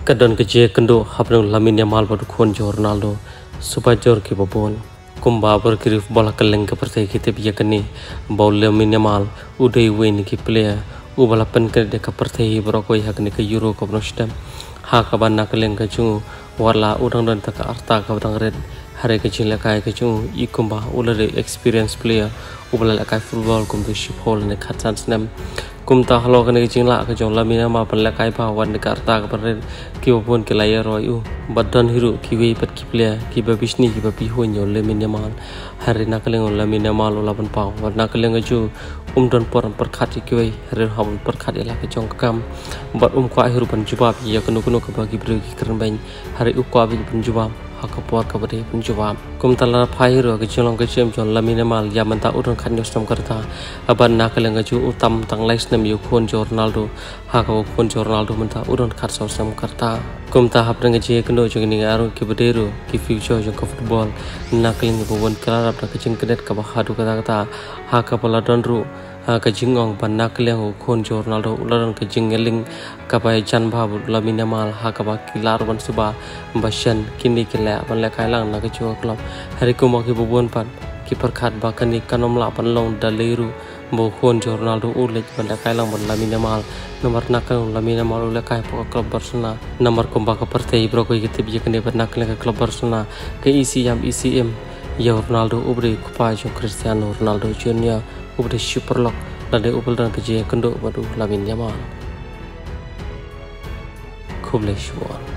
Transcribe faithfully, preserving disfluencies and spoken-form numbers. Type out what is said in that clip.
Kadon keje kendo hapnung Lamine Yamal badu kon jo Ronaldo supajor ki babon kumba ber kirif bola keleng ke pertai kita biya kani bau Lamine Yamal udai win ki player u bala pen ke de ka pertai brokoi hakni ke Euro ko nostam ha ka ban keleng ke chu warla udang dan taka arta ka udang red hare ke chila kai ke chu i kumba ulare experience player u bala kai football kum tu ship hole ne khatsan snam kum ta halo kan ke jingla ke jong Lamine Yamal pan la kai ba wan ka arta ka pen ki babon ke layer roi u badan hiru ki wei pat ki player ki babisni ki babi ho nyo Lamine Yamal hari na keleng Lamine Yamal la ban pau wa na keleng ju um don por per khat ki wei hari ha per khat ela ke jong kam bat um kwa hiru ban jubab ya kanu kanu ka bagi bru ki kran ban hari u kwa bi ban jubab hakapor kabade pun jawab kum tala phairu ke jolong ke chem jon Lamine Yamal ya manta urun khan nostam karta aban na kaleng ju utam tang lais nam yu khon jo Ronaldo hakaw khon jo Ronaldo manta urun khat sosam karta kum ta haprang je kendo jong ni aru ki baderu ki future jo football na kaleng bobon kala rap ke jing kedet ka bahadu kata kata hakapala donru ka jingong ban na kaleng khon jo Ronaldo ularan ke jingeling kapai chan babu Lamine Yamal hakaba kilar ban suba bashan kini kila ban la kai lang na ke chu club hari ko mo ki bobon pan ki perkhat ba kani kanom la pan long daleru bo khon jo Ronaldo ulet ban la kai lang ban Lamine Yamal nomor na kan Lamine Yamal ule kai po club Barcelona nomor ko ba ka pertai bro ko yete bi kene ban na kan club Barcelona ke isi yam isi em ya Ronaldo ubre kupa jo Cristiano Ronaldo Junior ubre super lock lade upal dan ke je kendo badu Lamine Yamal Kublai Shwar